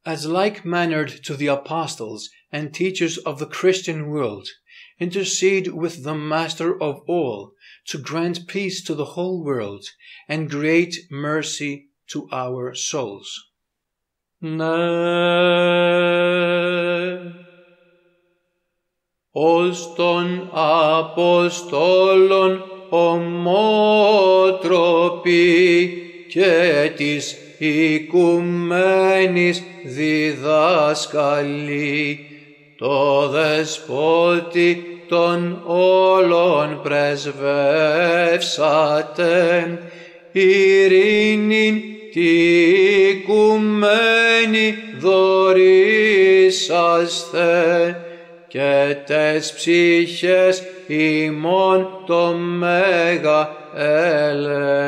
as like-mannered to the apostles and teachers of the Christian world, intercede with the Master of all to grant peace to the whole world and great mercy to our souls. Ως των Αποστόλων ομότροποι και της οικουμένης διδάσκαλοι, το Δεσπότη των όλων πρεσβεύσατε, ειρήνην τη οικουμένη δωρήσαστε, και τες ψυχές ημών το μέγα έλεος.